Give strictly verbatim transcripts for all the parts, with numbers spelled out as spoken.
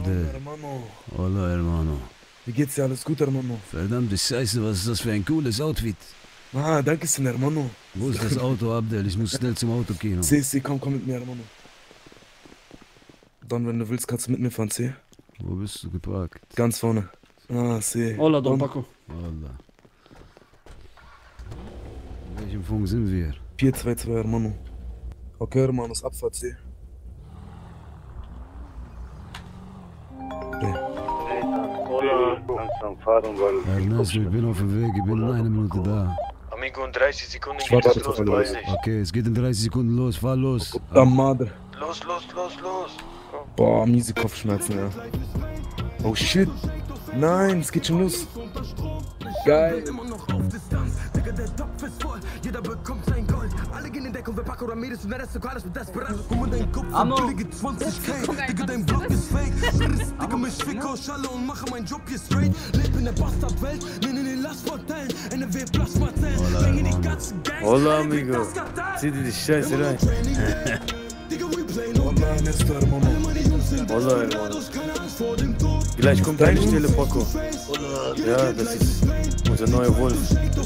Abdel. Hermano. Hola, hermano. Wie geht's dir? Alles gut, Hermano? Verdammte Scheiße, was ist das für ein cooles Outfit? Ah, danke schön, Hermano. Wo ist das Auto, Abdel? Ich muss schnell zum Autokino. C, C, komm, komm mit mir, Hermano. Don, wenn du willst, kannst du mit mir fahren, C. Wo bist du geparkt? Ganz vorne. Ah, C. Hola, Don Paco. Hola. In welchem Funk sind wir? vier zwei zwei, Hermano. Okay, Hermano, ist Abfahrt, C. Okay. Ernesto, ich bin auf dem Weg, ich bin in einer Minute da. Amigo, in dreißig Sekunden Ich geht warte, es los, warte, weiß ich. Okay, es geht in dreißig Sekunden los, fahr los. Da Madre. Los, los, los, los. Boah, miese Kopfschmerzen, ja. Oh shit. Nein, es geht schon los. Geil. Jeder bekommt sein Gold. Alle gehen in Deckung, wir packen oder Mädels und das sogar das mit Desperat. Guck mal deinen Kopf, billige zwanzig K. Digga, dein Block ist fake. Digga, mich fick aus Schalle und mache meinen Job hier straight. Leb in der Bastardwelt, nenn in den Lastverteilen. N R W Plasmazellen, bring in die ganzen Gangs. Hola, amigo. Zieh dir die Scheiße rein. Hola, Ernesto, Hermano. Hola, hermano. Gleich kommt eine Stelle, Paco. Ja, das ist unser neuer Wolf.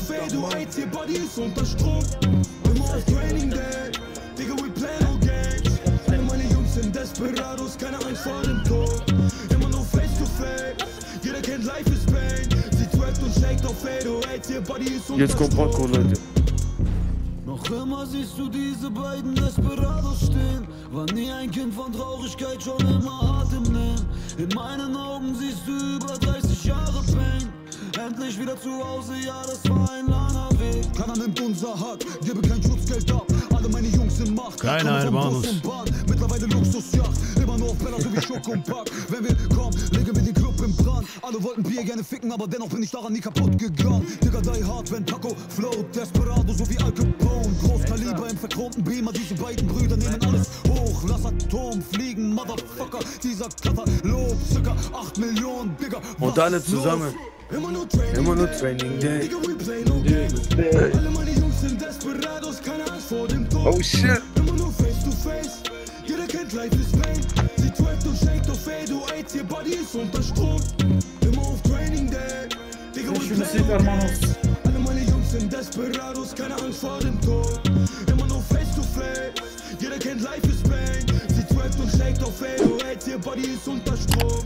Jetzt kommt Paco, Leute. Noch immer siehst du diese beiden Desperados stehen. War nie ein Kind von Traurigkeit, schon immer Atem nehmen. In meinen Augen siehst du über dreißig Jahre Pain. Endlich wieder zu Hause, ja, das war ein langer Weg. Keiner nimmt unser Hack, gebe kein Schutzgeld ab. Alle meine Jungs sind Macht. Keiner, Hermanos. Mittlerweile Luxusjacht, immer nur auf Bella, so wie Schock und Pack. Wenn wir kommen, legen wir den Club im Brand. Alle wollten Bier gerne ficken, aber dennoch bin ich daran nie kaputt gegangen. Digga, die hart, wenn Paco float. Desperado, so wie Al Capone. Großkaliber im verchromten Beamer, diese beiden Brüder nehmen alles hoch. Lass Atom fliegen, Motherfucker. Dieser Katalog, circa acht Millionen, Digga. Und alle zusammen. Immer nur Training, Immer nur Training Day. Digga, we play no games. Alle meine Jungs sind Desperados, keine Angst vor dem Tod. Oh shit. Immer nur face to face. Jeder kennt Life is Pain. Sie trackt und shakt auf Fade, du AIDS, ihr Body ist unter Strom. Immer auf Training Day. Digga, we play no games. Alle meine Jungs sind Desperados, keine Angst vor dem Tod. Immer nur face to face. Jeder kennt Life is Pain. Sie trackt und shakt auf Fade, du AIDS, ihr Body ist unter Strom.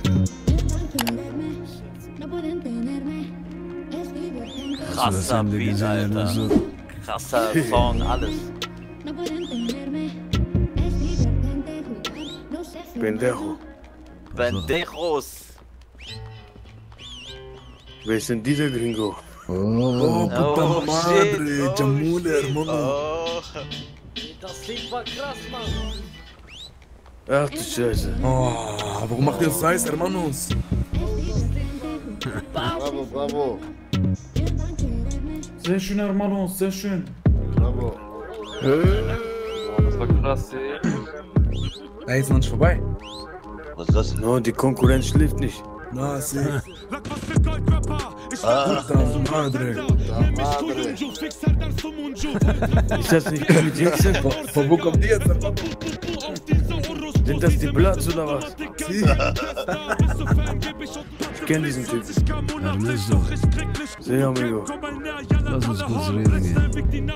Krasser Beat, Alter. Krasser Song, alles. Pendejo. Pendejos. Wer ist denn dieser Gringo? Oh, puta Oh, madre. shit. Oh, Jamule, Hermano. Oh. Das Lied war krass, Mann. Ach du Scheiße. Oh, warum macht ihr das heiß, Hermanos? Bravo, bravo. Sehr schön, Hermano, sehr schön. Bravo. Das war krass, ey. Ey, ist noch nicht vorbei. Was ist das? No, die Konkurrenz schläft nicht. Na, C. Ah. Puta madre. Madre. Ist das nicht Kelly Jackson? Von, von wo kommt die jetzt, Hermano? Sind das die Bloods oder was? Sie. Ich kenn diesen Typ. Ernesto, Sehr, amigo. lass uns kurz reden gehen.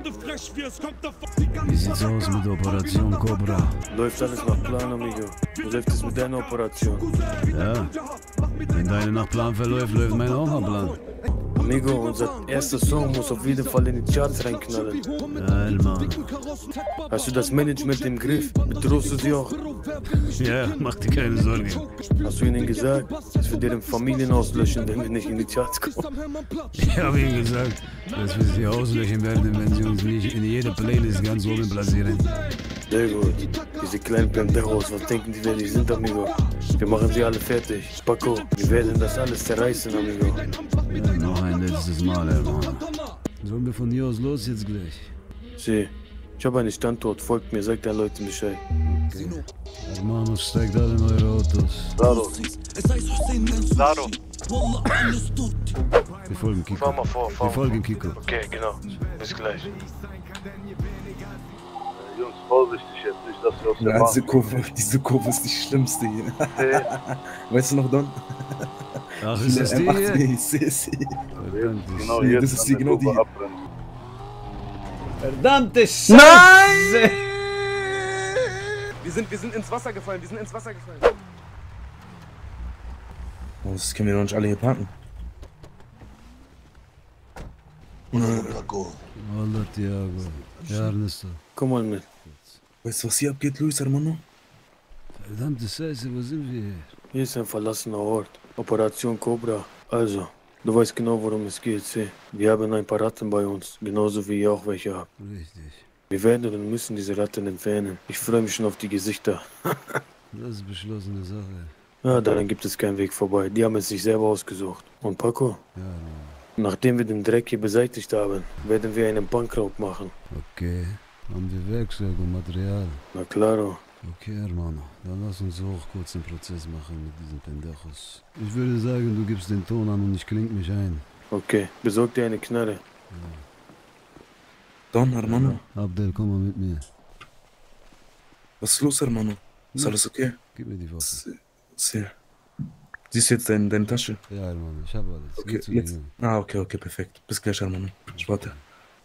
Wie sieht's aus mit Operation Cobra? Läuft alles nach Plan, amigo. Wie läuft es mit deiner Operation? Ja, wenn deine nach Plan verläuft, läuft meine auch nach Plan. Amigo, unser erster Song muss auf jeden Fall in die Charts reinknallen. Geil, Mann. Hast du das Management im Griff? Bedrohst du sie auch? Ja, mach dir keine Sorgen. Hast du ihnen gesagt, dass wir deren Familien auslöschen, wenn wir nicht in die Charts kommen? Ich habe ihnen gesagt, dass wir sie auslöschen werden, wenn sie uns nicht in jeder Playlist ganz oben platzieren. Sehr gut. Diese kleinen Pendejos, was denken die, wer die sind, amigo? Wir machen sie alle fertig. Paco, wir werden das alles zerreißen, amigo. Ja, noch ein letztes Mal, Hermann. Sollen wir von hier aus los jetzt gleich? Sieh, ich habe einen Standort, folgt mir, sagt den Leuten Bescheid. Okay. Hermanos, steigt alle in eure Autos. Claro. Claro. Wir folgen Kiko. Fahr mal vor, fahr Wir mal folgen Kiko. Okay, genau. Bis gleich. Jungs, vorsichtig jetzt, nicht, dass wir aus der Ja, Bahn diese Kurve, diese Kurve ist die schlimmste hier. Nee. Weißt du noch, Don? Ach, ist das die M acht, hier? nee, ich sehe sie. Genau, Nee, jetzt das ist kann die, der genau die. Kurve abbremsen. Verdammte Scheiße! Nein! Wir sind, wir sind ins Wasser gefallen, wir sind ins Wasser gefallen. Oh, das können wir doch nicht alle hier parken. Hola, Tiago. Ja, Ernesto. Komm mal mit. Weißt du, was hier abgeht, Luis, hermano? Verdammte Scheiße, wo sind wir hier? Hier ist ein verlassener Ort. Operation Cobra. Also, du weißt genau, worum es geht, seh. Wir haben ein paar Ratten bei uns, genauso wie ihr auch welche habt. Richtig. Wir werden und müssen diese Ratten entfernen. Ich freue mich schon auf die Gesichter. Das ist beschlossene Sache. Ja, daran gibt es keinen Weg vorbei. Die haben es sich selber ausgesucht. Und Paco? Ja, Mann. Nachdem wir den Dreck hier beseitigt haben, werden wir einen Bankraub machen. Okay. Haben wir Werkzeug und Material? Na claro. Okay, hermano. Dann lass uns auch kurz den Prozess machen mit diesen Pendejos. Ich würde sagen, du gibst den Ton an und ich kling mich ein. Okay, besorg dir eine Knarre. Ja. Don, hermano. Abdel, komm mal mit mir. Was ist los, hermano? Ist alles okay? Gib mir die Waffe. Sehr. Siehst du jetzt deine, deine Tasche? Ja, hermano, ich habe alles. Okay, Geh zu jetzt. den Ah, okay, okay, perfekt. Bis gleich, hermano. Ich warte.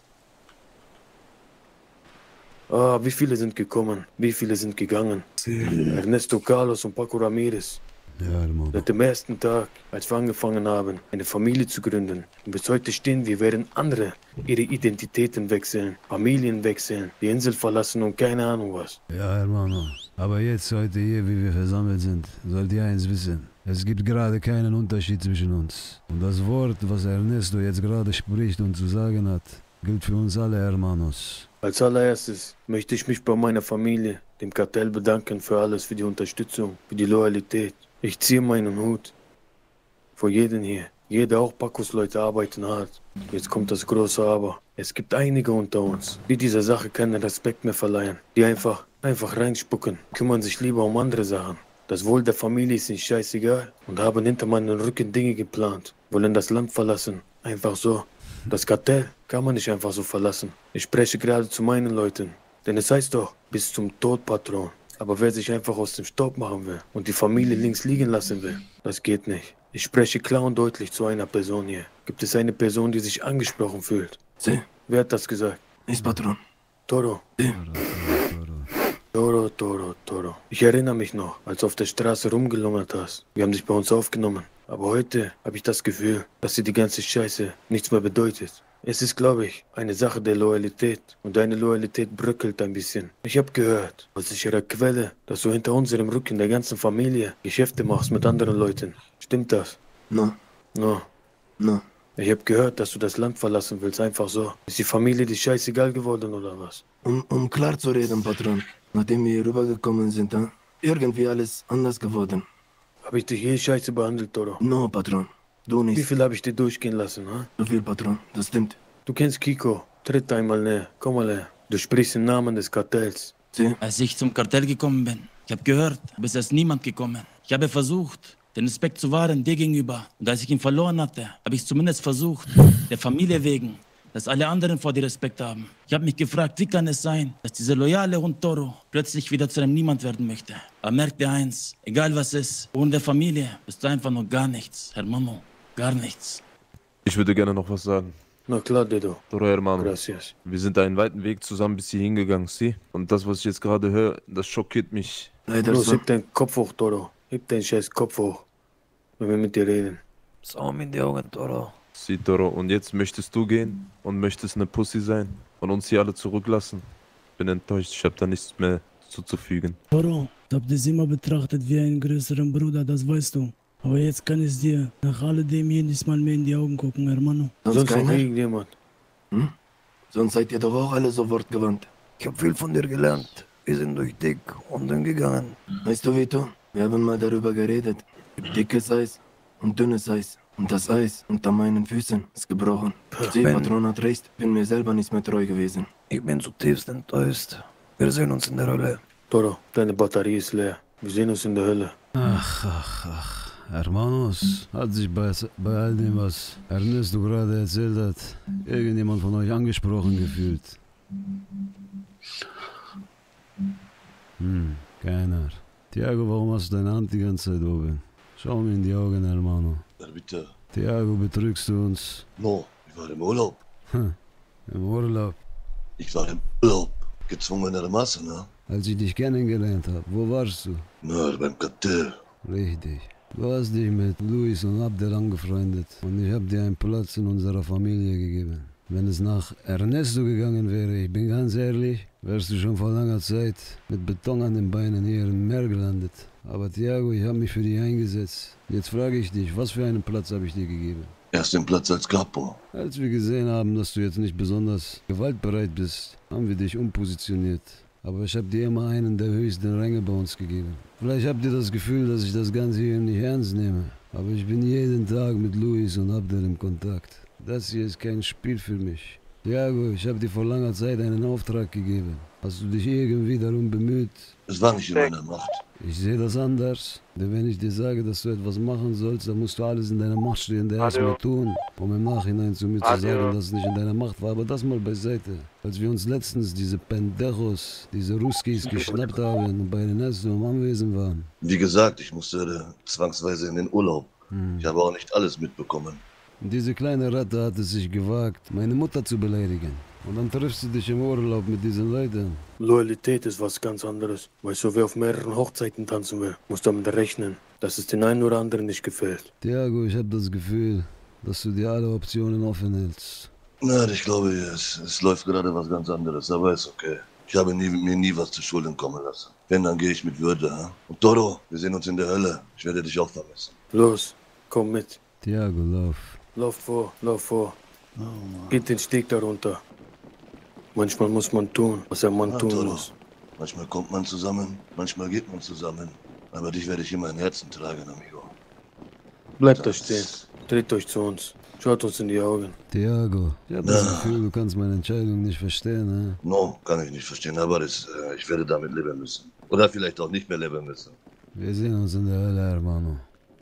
Ah, wie viele sind gekommen? Wie viele sind gegangen? Ernesto Carlos und Paco Ramirez. Ja, hermano. Seit dem ersten Tag, als wir angefangen haben, eine Familie zu gründen. Und bis heute stehen wir, während andere ihre Identitäten wechseln, Familien wechseln, die Insel verlassen und keine Ahnung was. Ja, hermano. Aber jetzt, heute hier, wie wir versammelt sind, sollt ihr eins wissen. Es gibt gerade keinen Unterschied zwischen uns. Und das Wort, was Ernesto jetzt gerade spricht und zu sagen hat, gilt für uns alle, hermanos. Als allererstes möchte ich mich bei meiner Familie, dem Kartell, bedanken für alles, für die Unterstützung, für die Loyalität. Ich ziehe meinen Hut vor jedem hier. Jeder, auch Pacos Leute, arbeiten hart. Jetzt kommt das große Aber. Es gibt einige unter uns, die dieser Sache keinen Respekt mehr verleihen. Die einfach, einfach reinspucken, kümmern sich lieber um andere Sachen. Das Wohl der Familie ist ihnen scheißegal und haben hinter meinen Rücken Dinge geplant. Wollen das Land verlassen. Einfach so. Das Kartell kann man nicht einfach so verlassen. Ich spreche gerade zu meinen Leuten. Denn es heißt doch, bis zum Tod, Patron. Aber wer sich einfach aus dem Staub machen will und die Familie links liegen lassen will, das geht nicht. Ich spreche klar und deutlich zu einer Person hier. Gibt es eine Person, die sich angesprochen fühlt? Sí. Wer hat das gesagt? Ich, Patron. Toro. Sí. Toro, Toro, Toro. Ich erinnere mich noch, als du auf der Straße rumgelungert hast. Wir haben dich bei uns aufgenommen. Aber heute habe ich das Gefühl, dass dir die ganze Scheiße nichts mehr bedeutet. Es ist, glaube ich, eine Sache der Loyalität. Und deine Loyalität bröckelt ein bisschen. Ich habe gehört, aus sicherer Quelle, dass du hinter unserem Rücken der ganzen Familie Geschäfte machst mit anderen Leuten. Stimmt das? No. No. No. Ich habe gehört, dass du das Land verlassen willst, einfach so. Ist die Familie dir scheißegal geworden oder was? Um, um klar zu reden, Patron. Nachdem wir hier rübergekommen sind, hein? Irgendwie alles anders geworden. Habe ich dich je scheiße behandelt, Toro? No, Patron. Du nicht. Wie viel habe ich dir durchgehen lassen, ha? So viel, Patron. Das stimmt. Du kennst Kiko. Tritt einmal näher. Komm mal her. Du sprichst im Namen des Kartells. Sie? Als ich zum Kartell gekommen bin, ich habe gehört, bis ist niemand gekommen. Ich habe versucht, den Respekt zu wahren dir gegenüber. Und als ich ihn verloren hatte, habe ich zumindest versucht, der Familie wegen, dass alle anderen vor dir Respekt haben. Ich habe mich gefragt, wie kann es sein, dass dieser loyale Hund Toro plötzlich wieder zu einem Niemand werden möchte. Aber merk dir eins, egal was ist, ohne der Familie bist du einfach nur gar nichts, hermano, gar nichts. Ich würde gerne noch was sagen. Na klar, Dedo. Toro, hermano. Gracias. Wir sind einen weiten Weg zusammen bis hier hingegangen, sie? Und das, was ich jetzt gerade höre, das schockiert mich. Leider Los, so. heb deinen Kopf hoch, Toro. Heb deinen scheiß Kopf hoch, wenn wir mit dir reden. Schau mir in die Augen, Toro. Sie, Toro, und jetzt möchtest du gehen und möchtest eine Pussy sein und uns hier alle zurücklassen? Bin enttäuscht, ich habe da nichts mehr zuzufügen. Toro, ich hab dich immer betrachtet wie einen größeren Bruder, das weißt du. Aber jetzt kann ich dir nach alledem jedes Mal mehr in die Augen gucken, hermano. Sonst Sonst noch keiner? irgendjemand. Hm? Sonst seid ihr doch auch alle so wortgewandt. Ich hab viel von dir gelernt. Wir sind durch dick und dünn gegangen. Weißt du, Vito? Wir haben mal darüber geredet. Dickes Eis und dünnes Eis. Und das Eis unter meinen Füßen ist gebrochen. Sie, Patron hat recht, bin mir selber nicht mehr treu gewesen. Ich bin zutiefst enttäuscht. Wir sehen uns in der Hölle. Toro, deine Batterie ist leer. Wir sehen uns in der Hölle. Ach, ach, ach. Hermanos, hat sich bei, bei all dem, was Ernesto gerade erzählt hat, irgendjemand von euch angesprochen gefühlt? Hm, keiner. Thiago, warum hast du deine Hand die ganze Zeit oben? Schau mir in die Augen, hermano. Ja, bitte. Thiago, betrügst du uns? No, ich war im Urlaub. Hm, im Urlaub. Ich war im Urlaub. Gezwungenermaßen, ne? Als ich dich kennengelernt habe, wo warst du? Na, beim Kartell. Richtig. Du hast dich mit Luis und Abdel angefreundet und ich habe dir einen Platz in unserer Familie gegeben. Wenn es nach Ernesto gegangen wäre, ich bin ganz ehrlich, wärst du schon vor langer Zeit mit Beton an den Beinen hier im Meer gelandet. Aber Thiago, ich habe mich für dich eingesetzt. Jetzt frage ich dich, was für einen Platz habe ich dir gegeben? Erst den Platz als Capo. Als wir gesehen haben, dass du jetzt nicht besonders gewaltbereit bist, haben wir dich umpositioniert. Aber ich habe dir immer einen der höchsten Ränge bei uns gegeben. Vielleicht habt ihr das Gefühl, dass ich das Ganze hier nicht ernst nehme. Aber ich bin jeden Tag mit Luis und Abdel im Kontakt. Das hier ist kein Spiel für mich. Thiago, ich habe dir vor langer Zeit einen Auftrag gegeben. Hast du dich irgendwie darum bemüht? Es war nicht in meiner Macht. Ich sehe das anders. Denn wenn ich dir sage, dass du etwas machen sollst, dann musst du alles in deiner Macht Stehende erstmal tun, um im Nachhinein zu mir zu sagen, dass es nicht in deiner Macht war. Aber das mal beiseite. Als wir uns letztens diese Pendejos, diese Ruskis geschnappt haben und bei Ernesto im Anwesen waren. Wie gesagt, ich musste äh, zwangsweise in den Urlaub. Hm. Ich habe auch nicht alles mitbekommen. Und diese kleine Ratte hat es sich gewagt, meine Mutter zu beleidigen. Und dann triffst du dich im Urlaub mit diesen Leuten. Loyalität ist was ganz anderes. Weißt du, wer auf mehreren Hochzeiten tanzen will, muss damit rechnen, dass es den einen oder anderen nicht gefällt. Thiago, ich habe das Gefühl, dass du dir alle Optionen offen hältst. Na, ich glaube, es, es läuft gerade was ganz anderes, aber ist okay. Ich habe nie, mir nie was zu Schulden kommen lassen. Wenn, dann gehe ich mit Würde. Hm? Und Toro, wir sehen uns in der Hölle. Ich werde dich auch vermissen. Los, komm mit. Thiago, lauf. Lauf vor, lauf vor. Oh, Geht den Steg darunter. Manchmal muss man tun, was ein Mann Ja, tun Toro. muss. Manchmal kommt man zusammen, manchmal geht man zusammen. Aber dich werde ich immer im Herzen tragen, amigo. Bleibt da stehen. Dreht euch zu uns. Schaut uns in die Augen. Thiago, ich habe das Gefühl, du kannst meine Entscheidung nicht verstehen, ne? No, kann ich nicht verstehen, aber das, äh, ich werde damit leben müssen. Oder vielleicht auch nicht mehr leben müssen. Wir sehen uns in der Hölle, hermano.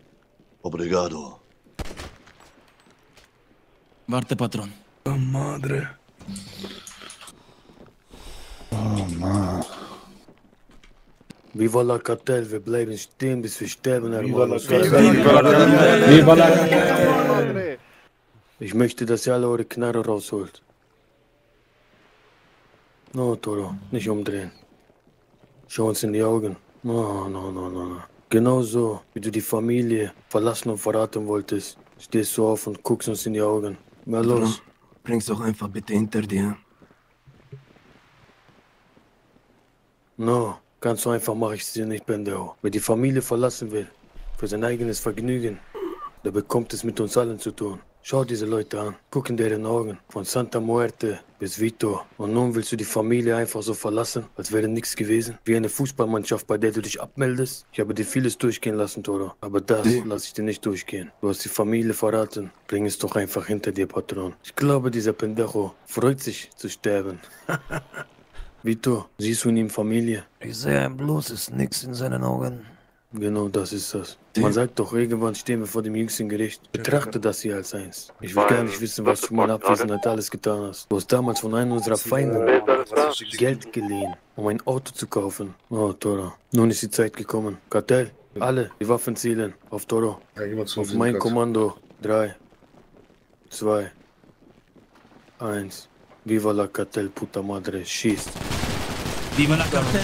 Obrigado. Warte, Patron. Oh, madre. Oh, Mann. Viva la Cartel, wir bleiben stehen, bis wir sterben, Viva la hermanos. Cartel! Viva la Cartel! Ich möchte, dass ihr alle eure Knarre rausholt. No, Toro, nicht umdrehen. Schau uns in die Augen. No, no, no, no, no. Genauso, wie du die Familie verlassen und verraten wolltest, stehst du auf und guckst uns in die Augen. Na los. Bring's doch einfach bitte hinter dir. No, ganz so einfach mache ich es dir nicht, Pendejo. Wer die Familie verlassen will, für sein eigenes Vergnügen, der bekommt es mit uns allen zu tun. Schau diese Leute an, guck in deren Augen, von Santa Muerte bis Vito. Und nun willst du die Familie einfach so verlassen, als wäre nichts gewesen? Wie eine Fußballmannschaft, bei der du dich abmeldest? Ich habe dir vieles durchgehen lassen, Toro, aber das lasse ich dir nicht durchgehen. Du hast die Familie verraten, bring es doch einfach hinter dir, Patron. Ich glaube, dieser Pendejo freut sich zu sterben. Vito, siehst du in ihm Familie? Ich sehe ein bloßes Nix in seinen Augen. Genau, das ist das. Man sagt doch, irgendwann stehen wir vor dem jüngsten Gericht. Betrachte das hier als eins. Ich will gar nicht wissen, was du in meiner Abwesenheit alles getan hast. Du hast damals von einem unserer Feinde Geld geliehen, um ein Auto zu kaufen. Oh, Toro. Nun ist die Zeit gekommen. Kartell, alle die Waffen zielen. Auf Toro. Auf mein Kommando. Drei, zwei, eins. Viva la Cartel, puta madre. Schießt. Viva la Cartel!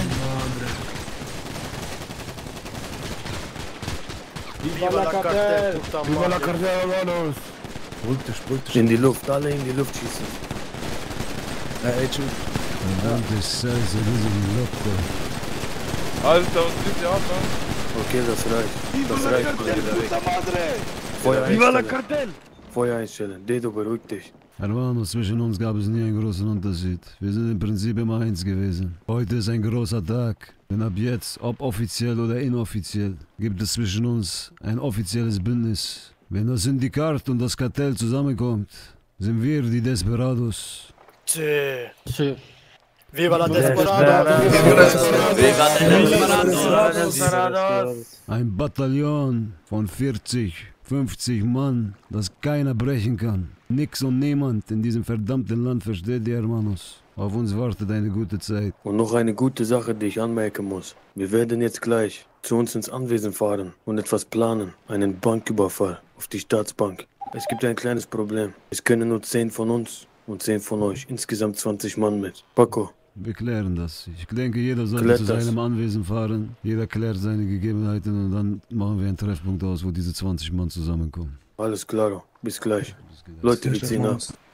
Viva la Cartel! Viva la Cartel, hermanos. Beruhig dich, beruhig dich. In die Luft, alle in die Luft schießen. Ey, chill. Verdammte Scheiße, diese Loco. Alter, was geht hier ab, Mann? Okay, das reicht. Das reicht. Puta madre! Feuer Viva la einstellen. Cartel! Feuer einstellen. Dedo, beruhig dich. Hermano, zwischen uns gab es nie einen großen Unterschied. Wir sind im Prinzip immer eins gewesen. Heute ist ein großer Tag. Denn ab jetzt, ob offiziell oder inoffiziell, gibt es zwischen uns ein offizielles Bündnis. Wenn das Syndikat und das Kartell zusammenkommt, sind wir die Desperados. Sí. Sí. Viva la Desperados! Viva la Desperados! Ein Bataillon von vierzig, fünfzig Mann, das keiner brechen kann. Nix und niemand in diesem verdammten Land versteht die Hermanos. Auf uns wartet eine gute Zeit. Und noch eine gute Sache, die ich anmerken muss. Wir werden jetzt gleich zu uns ins Anwesen fahren und etwas planen. Einen Banküberfall auf die Staatsbank. Es gibt ein kleines Problem. Es können nur zehn von uns und zehn von euch. Insgesamt zwanzig Mann mit. Paco. Wir klären das. Ich denke, jeder sollte Klärt zu das. seinem Anwesen fahren. Jeder klärt seine Gegebenheiten und dann machen wir einen Treffpunkt aus, wo diese zwanzig Mann zusammenkommen. Alles klar. Bis gleich. Leute, wir ziehen ab.